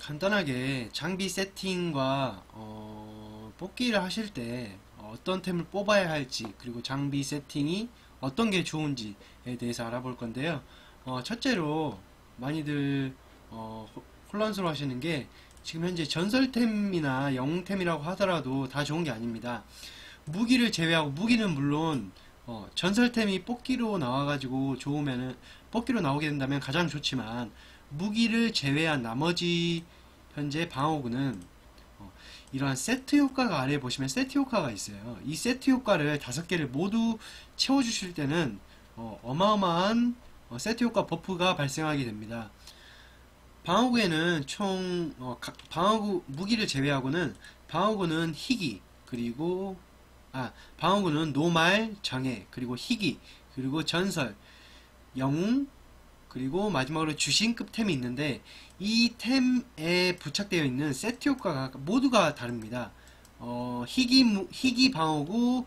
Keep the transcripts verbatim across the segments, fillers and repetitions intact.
간단하게 장비 세팅과 어, 뽑기를 하실 때 어떤 템을 뽑아야 할지, 그리고 장비 세팅이 어떤 게 좋은지에 대해서 알아볼 건데요. 어, 첫째로 많이들 어, 호- 혼란스러워 하시는 게, 지금 현재 전설템이나 영웅템이라고 하더라도 다 좋은 게 아닙니다. 무기를 제외하고, 무기는 물론 어, 전설템이 뽑기로 나와가지고 좋으면은, 뽑기로 나오게 된다면 가장 좋지만, 무기를 제외한 나머지 현재 방어구는 어, 이러한 세트 효과가, 아래에 보시면 세트 효과가 있어요. 이 세트 효과를 다섯 개를 모두 채워주실 때는 어, 어마어마한 어, 세트 효과 버프가 발생하게 됩니다. 방어구에는 총 어, 각- 방어구 무기를 제외하고는, 방어구는 희귀, 그리고 아 방어구는 노말, 장애, 그리고 희귀, 그리고 전설, 영웅, 그리고 마지막으로 주신급 템이 있는데, 이 템에 부착되어 있는 세트 효과가 모두가 다릅니다. 어, 희귀, 무- 희귀 방어구,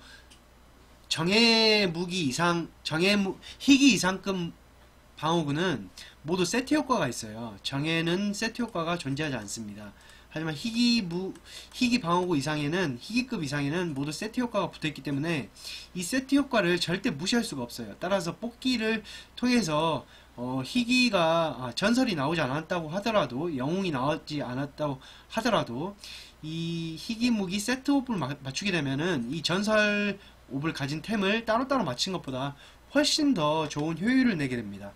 정예 무기 이상, 정예 무, 희귀 이상급 방어구는 모두 세트 효과가 있어요. 정예는 세트 효과가 존재하지 않습니다. 하지만 희귀 무, 희귀 방어구 이상에는, 희귀급 이상에는 모두 세트 효과가 붙어있기 때문에 이 세트 효과를 절대 무시할 수가 없어요. 따라서 뽑기를 통해서 어, 희귀가 아, 전설이 나오지 않았다고 하더라도, 영웅이 나오지 않았다고 하더라도, 이 희귀 무기 세트 옵을 마- 맞추게 되면은 이 전설 옵을 가진 템을 따로따로 맞춘 것보다 훨씬 더 좋은 효율을 내게 됩니다.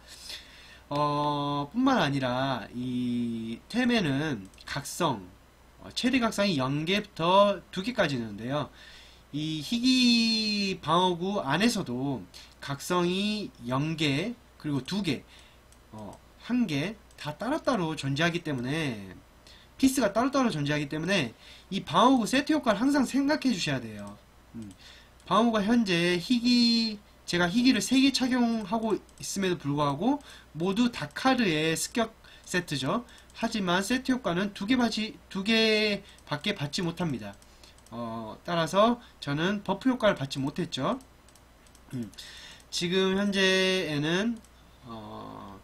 어, 뿐만 아니라 이 템에는 각성, 어, 최대 각성이 영 개부터 두 개까지 있는데요. 이 희귀 방어구 안에서도 각성이 영 개, 그리고 두 개, 어, 한 개, 다 따로따로 존재하기 때문에, 피스가 따로따로 존재하기 때문에 이 방어구 세트 효과를 항상 생각해 주셔야 돼요. 음, 방어구가 현재 희귀, 제가 희귀를 세 개 착용하고 있음에도 불구하고 모두 다카르의 습격 세트죠. 하지만 세트 효과는 두 개 받지, 두 개밖에 받지 못합니다. 어, 따라서 저는 버프 효과를 받지 못했죠. 음, 지금 현재에는 어,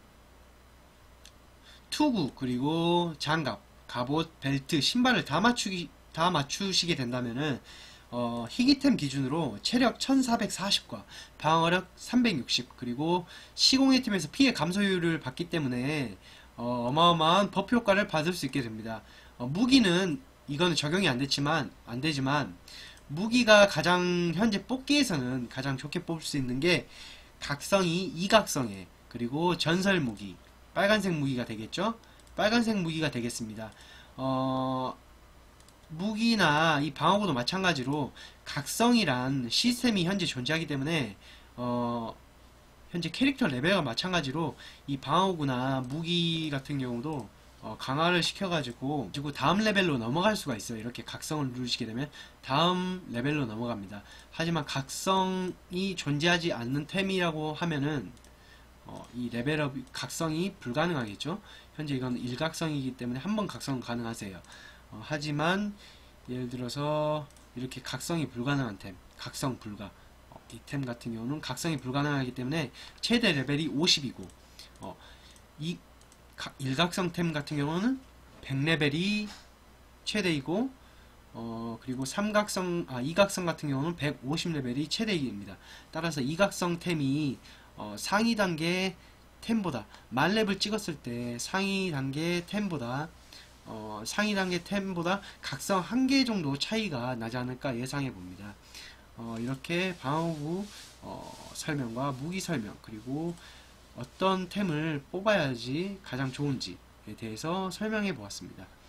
투구, 그리고 장갑, 갑옷, 벨트, 신발을 다 맞추기 다 맞추시게 된다면은 어, 희귀템 기준으로 체력 천사백사십과 방어력 삼백육십, 그리고 시공의 팀에서 피해 감소율을 받기 때문에 어, 어마어마한 버프 효과를 받을 수 있게 됩니다. 어, 무기는 이거는 적용이 안 됐지만 안 되지만, 무기가 가장 현재 뽑기에서는 가장 좋게 뽑을 수 있는 게 각성이 이각성에, 그리고 전설 무기, 빨간색 무기가 되겠죠? 빨간색 무기가 되겠습니다. 어, 무기나 이 방어구도 마찬가지로 각성이란 시스템이 현재 존재하기 때문에 어, 현재 캐릭터 레벨과 마찬가지로 이 방어구나 무기 같은 경우도 어, 강화를 시켜가지고 그리고 다음 레벨로 넘어갈 수가 있어요. 이렇게 각성을 누르시게 되면 다음 레벨로 넘어갑니다. 하지만 각성이 존재하지 않는 템이라고 하면은 어, 이 레벨업 각성이 불가능하겠죠. 현재 이건 일각성이기 때문에 한 번 각성 가능하세요. 어, 하지만 예를 들어서 이렇게 각성이 불가능한 템, 각성 불가, 어, 이 템 같은 경우는 각성이 불가능하기 때문에 최대 레벨이 오십이고, 어, 이 가- 일각성 템 같은 경우는 백 레벨이 최대이고, 어, 그리고 삼각성, 아, 이각성 같은 경우는 백오십 레벨이 최대입니다. 따라서 이각성 템이 어, 상위 단계 템보다, 만렙을 찍었을 때 상위 단계 템보다 어, 상위 단계 템보다 각성 한 개 정도 차이가 나지 않을까 예상해 봅니다. 어, 이렇게 방어구 어, 설명과 무기 설명, 그리고 어떤 템을 뽑아야지 가장 좋은지에 대해서 설명해 보았습니다.